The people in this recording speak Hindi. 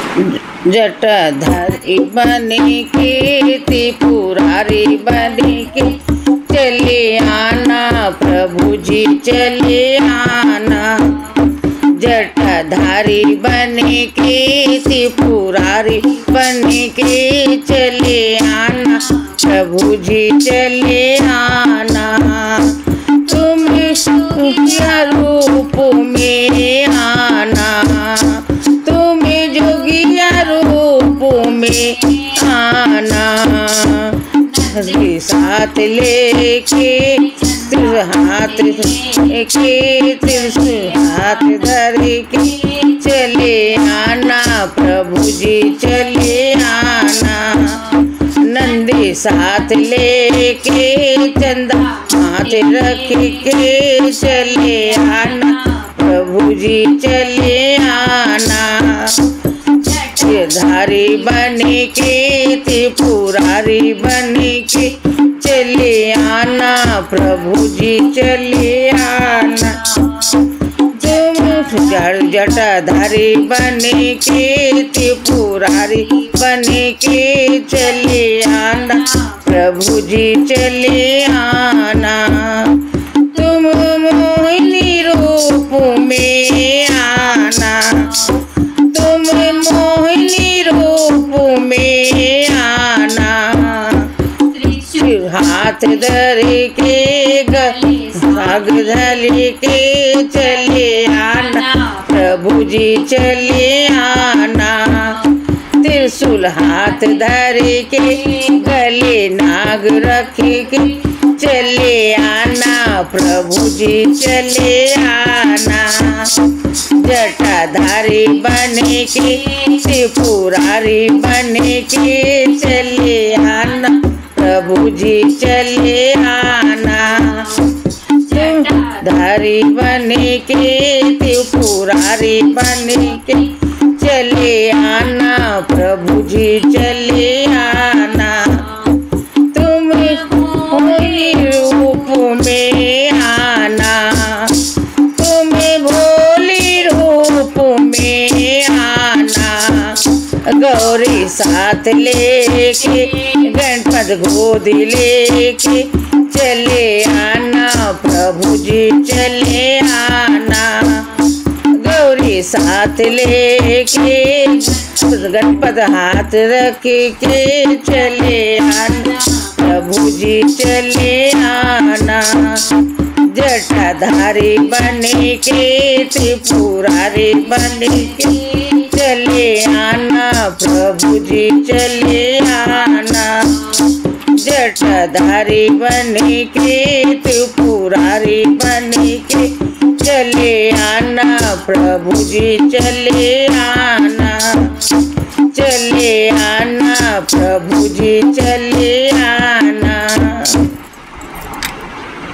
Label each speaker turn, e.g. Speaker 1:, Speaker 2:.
Speaker 1: जटाधारी बनी के त्रिपुरारी बनी के चले आना प्रभु जी चले आना। जटाधारी बनी के त्रिपुरारी बनी के चले आना प्रभु जी चले आना। तुम जोगिया रूप में आना, तुम जोगिया रूप में आना। साथ लेके हाथ लेके त्रिशूल हाथ धर के चले आना प्रभु जी चले आना। नंदी साथ लेके चंदा हाथ रख के चले आना प्रभु जी चले आना। धारी बनी के त्रिपुरारी बनी के चले आना प्रभु जी चले आना। तुम जटाधारी बनी के त्रिपुरारी बनी के चले आना प्रभु जी चले आना। तुम मोहिनी रूप में आना, तुम मोहिनी रूप में आना। हाथ धर के भाग धल के चले आना प्रभु जी चले आना। त्रिशूल हाथ धर के गले नाग रख के चले आना प्रभु जी चले आना। जटाधारी बने के त्रिपुरारी बने के चले आना प्रभु जी चले आना। धारी बने के त्रिपुरारी बने के चले आना प्रभु जी चले आना। तुम मोहिनी रूप में आना, तुम भोली रूप में आना। गौरी साथ लेके गणपत गोद लेके चले आना प्रभु जी चले आना। गौरी साथ लेके गणपत हाथ रख के चले आना प्रभु जी चले आना। जटाधारी बने के त्रिपुरारी बने के चले आना प्रभु जी चले आना। जटाधारी बने के त्रिपुरारी बने के चले आना प्रभु जी चले आना। चले आना प्रभु जी चले आना।